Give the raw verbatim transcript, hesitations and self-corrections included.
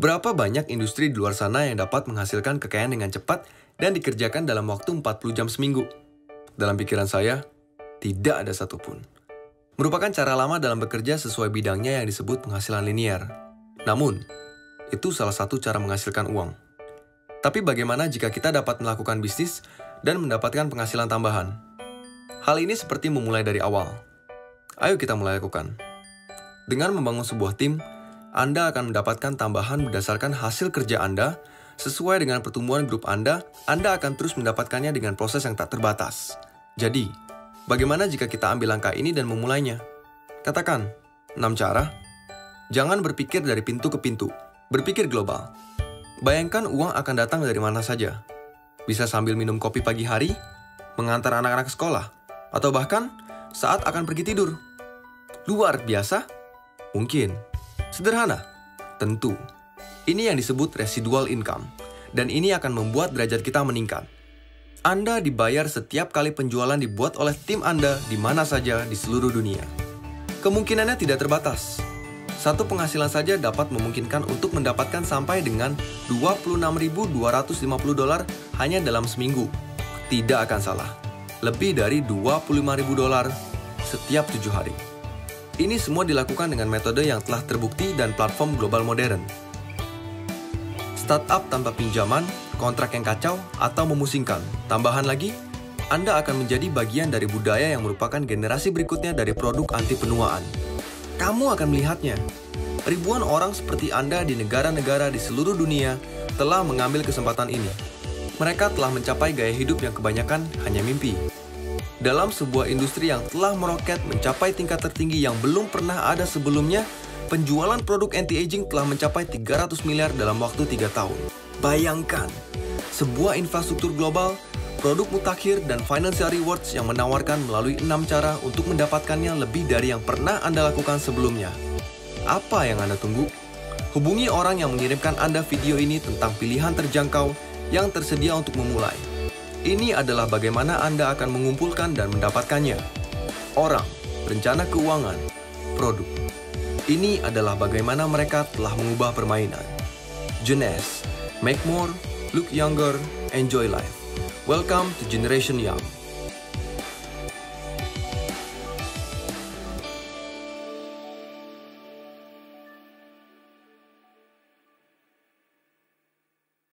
Berapa banyak industri di luar sana yang dapat menghasilkan kekayaan dengan cepat dan dikerjakan dalam waktu empat puluh jam seminggu? Dalam pikiran saya, tidak ada satupun. Merupakan cara lama dalam bekerja sesuai bidangnya yang disebut penghasilan linear. Namun, itu salah satu cara menghasilkan uang. Tapi bagaimana jika kita dapat melakukan bisnis dan mendapatkan penghasilan tambahan? Hal ini seperti memulai dari awal. Ayo kita mulai lakukan. Dengan membangun sebuah tim, Anda akan mendapatkan tambahan berdasarkan hasil kerja Anda. Sesuai dengan pertumbuhan grup Anda, Anda akan terus mendapatkannya dengan proses yang tak terbatas. Jadi, bagaimana jika kita ambil langkah ini dan memulainya? Katakan, enam cara. Jangan berpikir dari pintu ke pintu, berpikir global. Bayangkan uang akan datang dari mana saja. Bisa sambil minum kopi pagi hari, mengantar anak-anak sekolah, atau bahkan saat akan pergi tidur. Luar biasa? Mungkin. Sederhana? Tentu. Ini yang disebut residual income, dan ini akan membuat derajat kita meningkat. Anda dibayar setiap kali penjualan dibuat oleh tim Anda di mana saja di seluruh dunia. Kemungkinannya tidak terbatas. Satu penghasilan saja dapat memungkinkan untuk mendapatkan sampai dengan dua puluh enam ribu dua ratus lima puluh dolar hanya dalam seminggu. Tidak akan salah. Lebih dari dua puluh lima ribu dolar setiap tujuh hari. Ini semua dilakukan dengan metode yang telah terbukti dan platform global modern. Startup tanpa pinjaman, kontrak yang kacau, atau memusingkan. Tambahan lagi, Anda akan menjadi bagian dari budaya yang merupakan generasi berikutnya dari produk anti penuaan. Kamu akan melihatnya. Ribuan orang seperti Anda di negara-negara di seluruh dunia telah mengambil kesempatan ini. Mereka telah mencapai gaya hidup yang kebanyakan hanya mimpi. Dalam sebuah industri yang telah meroket mencapai tingkat tertinggi yang belum pernah ada sebelumnya, penjualan produk anti-aging telah mencapai tiga ratus miliar dalam waktu tiga tahun. Bayangkan, sebuah infrastruktur global, produk mutakhir, dan financial rewards yang menawarkan melalui enam cara untuk mendapatkannya lebih dari yang pernah Anda lakukan sebelumnya. Apa yang Anda tunggu? Hubungi orang yang mengirimkan Anda video ini tentang pilihan terjangkau yang tersedia untuk memulai. Ini adalah bagaimana Anda akan mengumpulkan dan mendapatkannya. Orang, rencana keuangan, produk. Ini adalah bagaimana mereka telah mengubah permainan. Jeunesse, make more, look younger, enjoy life. Welcome to Generation Young.